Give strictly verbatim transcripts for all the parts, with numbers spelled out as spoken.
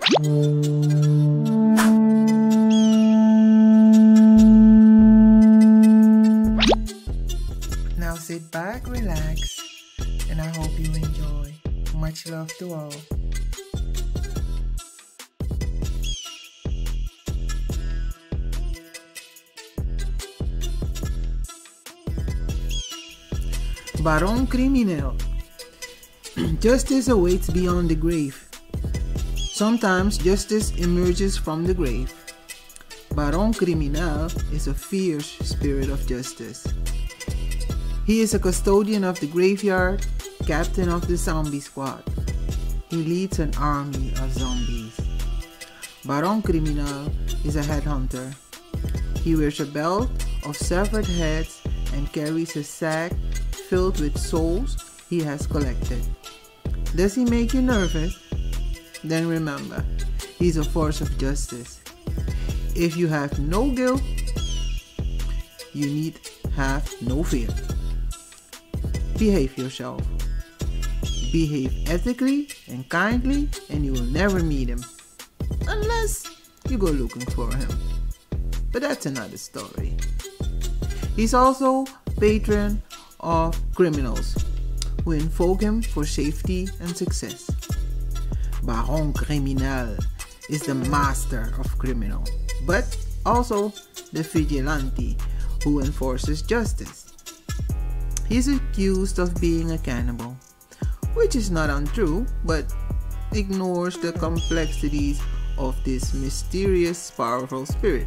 Now sit back, relax, and I hope you enjoy. Much love to all. Baron Criminel. Justice awaits beyond the grave. Sometimes justice emerges from the grave. Baron Criminel is a fierce spirit of justice. He is a custodian of the graveyard, captain of the zombie squad. He leads an army of zombies. Baron Criminel is a headhunter. He wears a belt of severed heads and carries a sack filled with souls he has collected. Does he make you nervous? Then remember, he's a force of justice. If you have no guilt, you need have no fear. Behave yourself. Behave ethically and kindly, and you will never meet him. Unless you go looking for him. But that's another story. He's also patron of criminals who invoke him for safety and success. Baron Criminel is the master of criminal, but also the vigilante who enforces justice. He's accused of being a cannibal, which is not untrue, but ignores the complexities of this mysterious, powerful spirit.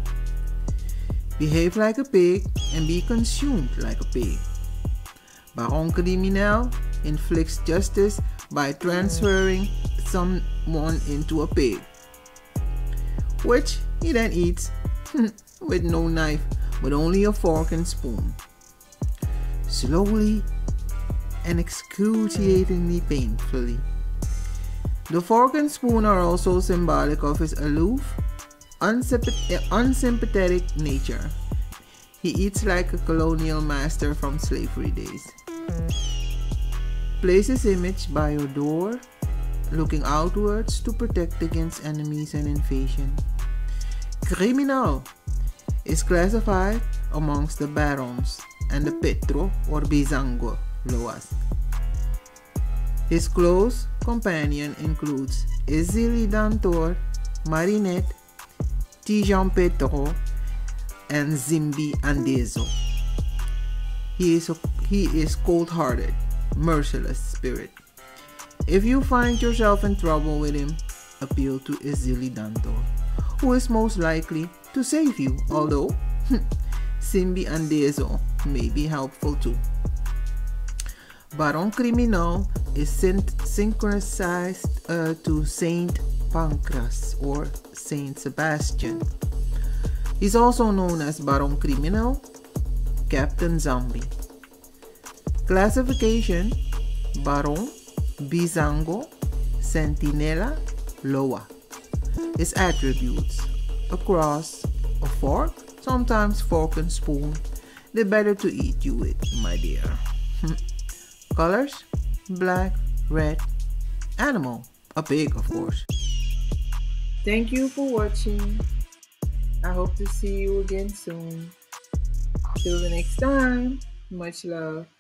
Behave like a pig and be consumed like a pig. Baron Criminel inflicts justice by transferring someone into a pig, which he then eats with no knife but only a fork and spoon. Slowly and excruciatingly painfully. The fork and spoon are also symbolic of his aloof, unsympathetic nature. He eats like a colonial master from slavery days. Place his image by your door, looking outwards to protect against enemies and invasion. Criminel is classified amongst the barons and the Petro or Bizango Loas. His close companion includes Ezili Dantor, Marinette, Tijan Petro, and Zimbi Andezo. He is, a, he is cold-hearted, merciless spirit. If you find yourself in trouble with him, appeal to Ezili Dantor, who is most likely to save you, although Zimbi Andezo may be helpful too. Baron Criminel is synchronized uh, to Saint Pancras or Saint Sebastian. He's also known as Baron Criminel, Captain Zombie. Classification: Baron, Bizango, Sentinela, Loa. His attributes: a cross, a fork, sometimes fork and spoon, the better to eat you with, my dear. Colors: black, red. Animal: a pig, of course. Thank you for watching. I hope to see you again soon. Till the next time, much love.